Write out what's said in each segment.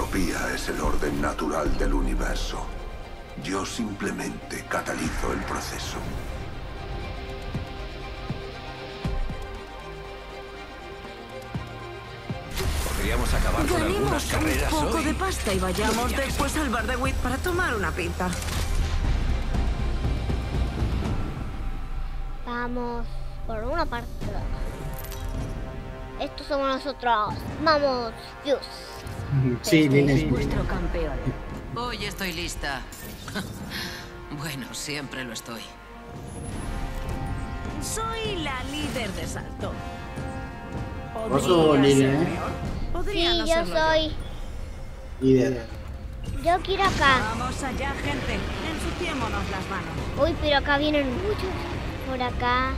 entropía es el orden natural del universo. Yo simplemente catalizo el proceso. Podríamos acabar con algunas carreras un poco hoy. de pasta y vayamos después al bar de Witt para tomar una pinta. Vamos por una parte. Estos somos nosotros. Vamos, Dios. Sí, Lina. Vuestro campeón. Hoy estoy lista. Bueno, siempre lo estoy. Soy la líder de salto. Vos sos líder, ser ¿eh? peor. Podría Sí, no yo serlo soy. Líder. Yo quiero acá. Vamos allá, gente. Ensuciémonos las manos. Uy, pero acá vienen muchos. Por acá.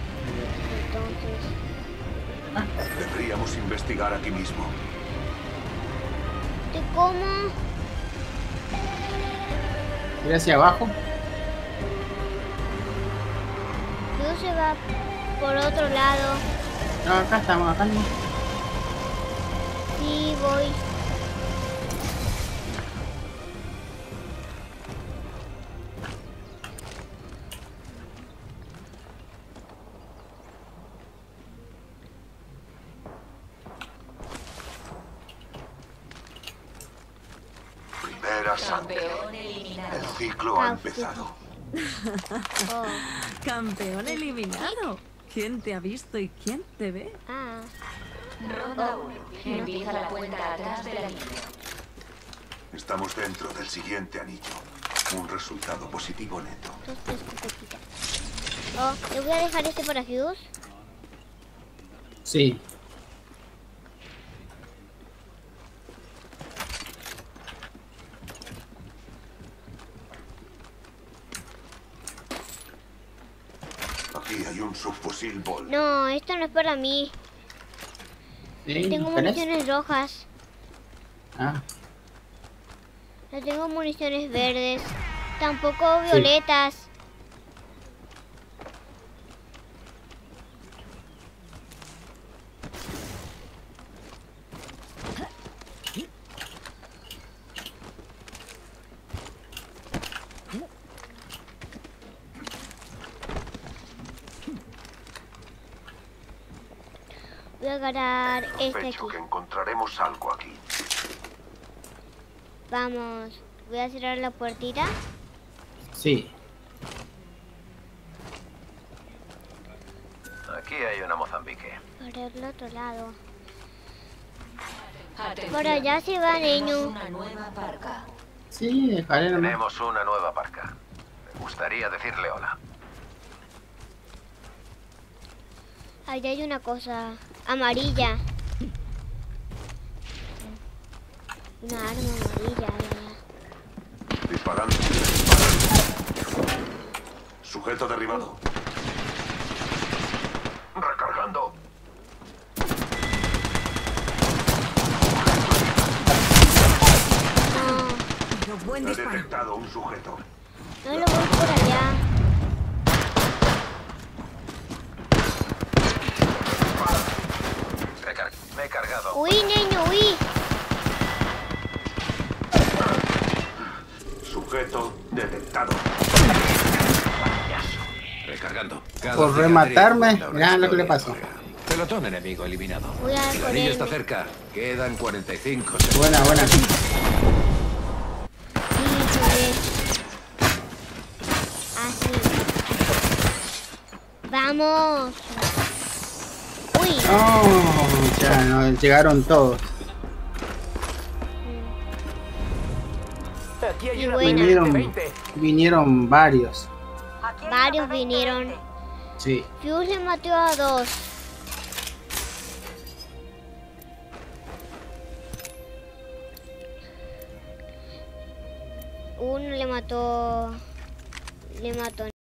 Entonces, Deberíamos investigar aquí mismo. ¿te como? Ir hacia abajo. Yo se va por otro lado. No, acá estamos, acá no. Sí, voy. Primera sangre. Campeón eliminado. El ciclo ha empezado. Oh. Campeón eliminado. ¿Quién te ha visto y quién te ve? Ah. Ronda 1. Empieza la cuenta atrás del anillo. Estamos dentro del siguiente anillo. Un resultado positivo neto. 2, 3 escopetas. Oh, le voy a dejar este por aquí, Gus. Sí. Aquí hay un subfusil Ball. No, esto no es para mí. ¿Sí? Tengo ¿Tenés? municiones rojas. Ah, No tengo municiones verdes. Tampoco violetas. Voy a agarrar este aquí. Sospecho que encontraremos algo aquí. Vamos. Voy a cerrar la puertita. sí. Aquí hay una Mozambique. Por el otro lado. Atención. Por allá se va, Tenemos niño. una nueva parca. Sí, dejaré nomás. Tenemos una nueva parca. Me gustaría decirle hola. Allá hay una cosa amarilla. Una arma amarilla. Allá. Disparando. Sujeto derribado. Recargando. Pero buen He disparo. detectado un sujeto. No lo voy por allá. Me he cargado. Uy, niño, uy. Sujeto detectado. Recargando. Por rematarme, mirá lo que le pasó. Pelotón enemigo eliminado. Voy a El anillo está ponerme. cerca. Quedan 45 segundos. Buena, buena. Sí, chulet. Así. Vamos. Uy. Oh, ya no, llegaron todos. Y buena. Vinieron varios. Varios vinieron. Sí. Fuse le mató a 2. Uno le mató